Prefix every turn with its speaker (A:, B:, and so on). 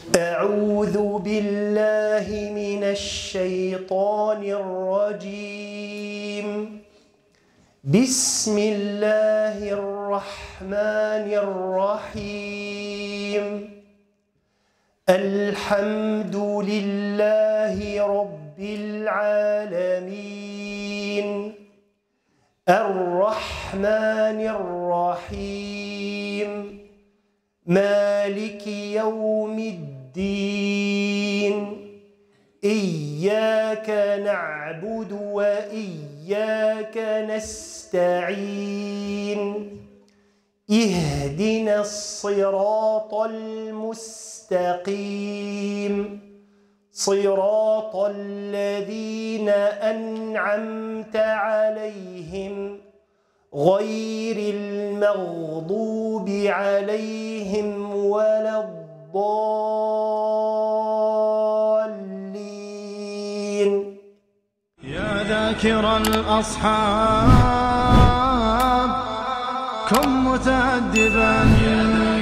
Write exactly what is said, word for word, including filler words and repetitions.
A: أعوذ بالله من الشيطان الرجيم. بسم الله الرحمن الرحيم. الحمد لله رب العالمين، الرحمن الرحيم، مالك يوم الدين. إياك نعبد وإياك نستعين. اهدنا الصراط المستقيم، صراط الذين أنعمت عليهم غير المغضوب عليهم ولا الضالين.
B: يا ذاكر الأصحاب كن متأدبا